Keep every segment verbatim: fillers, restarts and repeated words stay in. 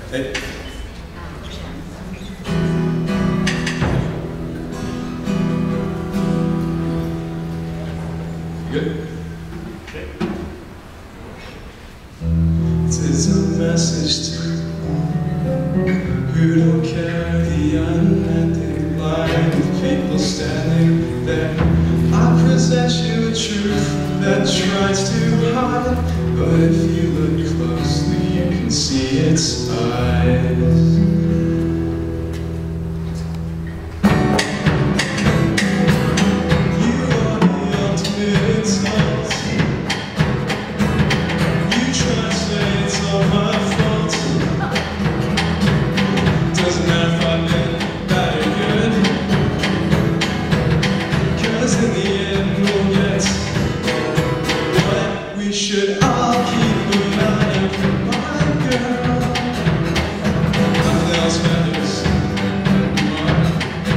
Hey. Good? Okay. This is a message to who don't carry the unending line of people standing there. I present you a truth that tries to hide, but if you look closely you can see its eyes. We should all keep an eye out for my girl. Nothing else matters anymore.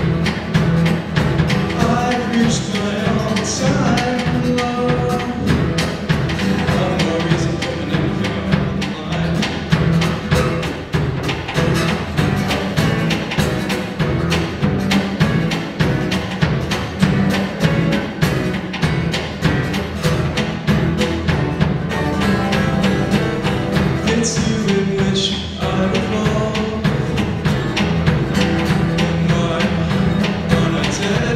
I've reached my all-time low. One more reason for me to go on the line. It's you in which I fall. Am I on a dead?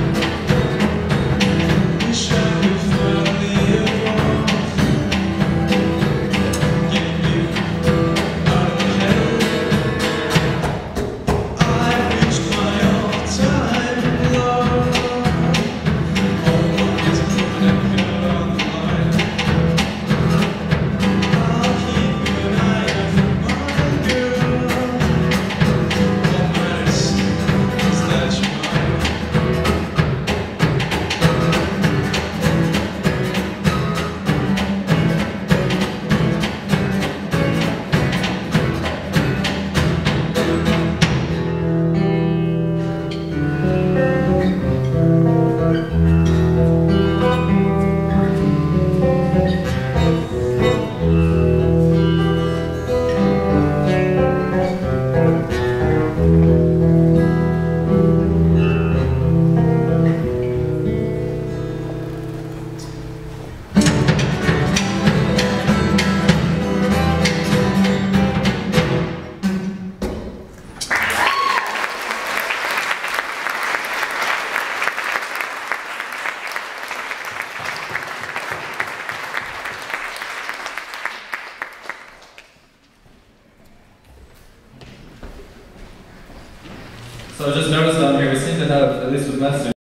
Wish I could finally evolve. Get you out of my head. I reached my all-time low. All my reasons for never got on the line. So I just noticed on here, we seem to have, at least with Master